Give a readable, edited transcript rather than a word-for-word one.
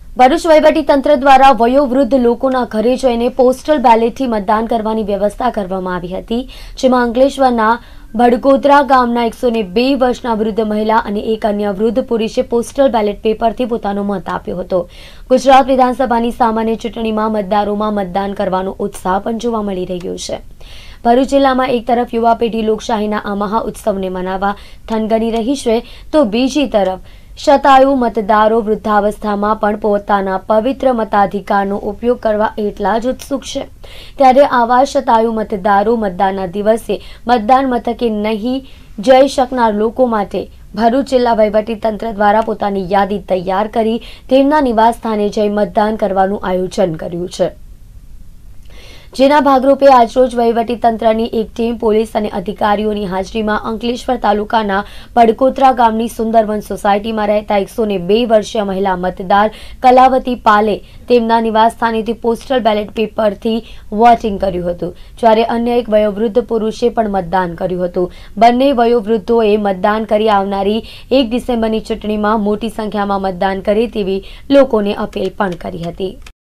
ભરૂચ વહીવટીતંત્ર દ્વારા વયોવૃદ્ધ લોકોના ઘરે જઈને પોસ્ટલ બેલેટથી મતદાન કરવાની વ્યવસ્થા કરવામાં આવી હતી, જેમાં અંકલેશ્વરના ભડકોદરા ગામના 102 વર્ષના વૃદ્ધ મહિલા અને એક અન્ય વૃદ્ધ પુરુષે પોસ્ટલ બેલેટ પેપરથી પોતાનો મત આપ્યો હતો। ગુજરાત વિધાનસભાની સામાન્ય ચૂંટણીમાં મતદારોમાં મતદાન કરવાનો ઉત્સાહ પણ જોવા મળી રહ્યો છે। ભરૂચ જિલ્લામાં એક તરફ યુવા પેઢી લોકશાહીના આ મહા ઉત્સવને મનાવવા થનગની રહી છે, તો બીજી તરફ શતાયુ મતદારો વૃદ્ધાવસ્થામાં પણ પોતાના પવિત્ર મતાધિકારનો ઉપયોગ કરવા એટલા જ ઉત્સુક છે। ત્યારે આવા શતાયુ મતદારો મતદાનના દિવસે મતદાન મથકે નહીં જઈ શકનાર લોકો માટે ભરૂચ જિલ્લા વહીવટીતંત્ર દ્વારા પોતાની યાદી તૈયાર કરી તેમના નિવાસસ્થાને જઈ મતદાન કરવાનું આયોજન કર્યું છે, જેના ભાગરૂપે આજરોજ વહીવટીતંત્રની એક ટીમ પોલીસ અને અધિકારીઓની હાજરીમાં અંકલેશ્વર તાલુકાના ભડકોદરા ગામની સુંદરવન સોસાયટીમાં રહેતા 102 વર્ષીય મહિલા મતદાર કલાવતી પાલે તેમના નિવાસસ્થાનેથી પોસ્ટલ બેલેટ પેપરથી વોટિંગ કર્યું હતું, જ્યારે અન્ય એક વયોવૃદ્ધ પુરુષે પણ મતદાન કર્યું હતું। બંને વયોવૃદ્ધોએ મતદાન કરી આવનારી 1 ડિસેમ્બરની ચૂંટણીમાં મોટી સંખ્યામાં મતદાન કરે તેવી લોકોને અપીલ પણ કરી હતી।